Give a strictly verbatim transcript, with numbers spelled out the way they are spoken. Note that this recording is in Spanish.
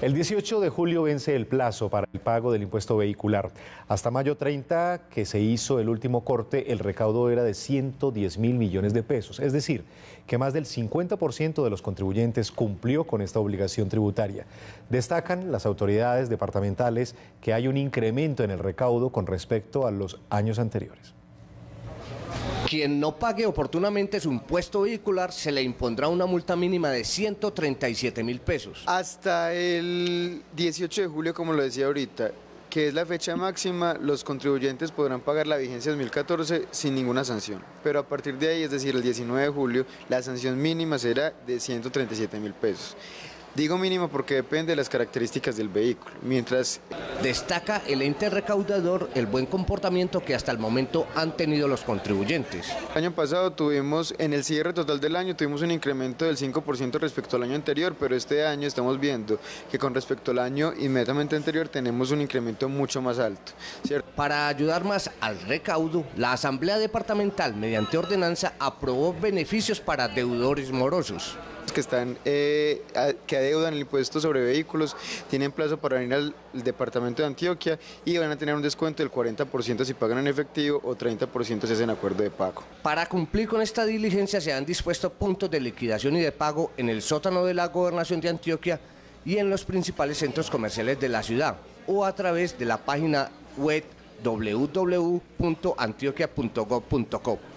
El dieciocho de julio vence el plazo para el pago del impuesto vehicular. Hasta mayo treinta, que se hizo el último corte, el recaudo era de ciento diez mil millones de pesos. Es decir, que más del cincuenta por ciento de los contribuyentes cumplió con esta obligación tributaria. Destacan las autoridades departamentales que hay un incremento en el recaudo con respecto a los años anteriores. Quien no pague oportunamente su impuesto vehicular se le impondrá una multa mínima de ciento treinta y siete mil pesos. Hasta el dieciocho de julio, como lo decía ahorita, que es la fecha máxima, los contribuyentes podrán pagar la vigencia dos mil catorce sin ninguna sanción. Pero a partir de ahí, es decir, el diecinueve de julio, la sanción mínima será de ciento treinta y siete mil pesos. Digo mínimo porque depende de las características del vehículo, mientras... Destaca el ente recaudador el buen comportamiento que hasta el momento han tenido los contribuyentes. El año pasado tuvimos, en el cierre total del año, tuvimos un incremento del cinco por ciento respecto al año anterior, pero este año estamos viendo que con respecto al año inmediatamente anterior tenemos un incremento mucho más alto, ¿cierto? Para ayudar más al recaudo, la Asamblea Departamental, mediante ordenanza, aprobó beneficios para deudores morosos. Que están eh, que adeudan el impuesto sobre vehículos tienen plazo para venir al departamento de Antioquia y van a tener un descuento del cuarenta por ciento si pagan en efectivo o treinta por ciento si hacen acuerdo de pago. Para cumplir con esta diligencia se han dispuesto puntos de liquidación y de pago en el sótano de la Gobernación de Antioquia y en los principales centros comerciales de la ciudad o a través de la página web w w w punto antioquia punto gov punto co.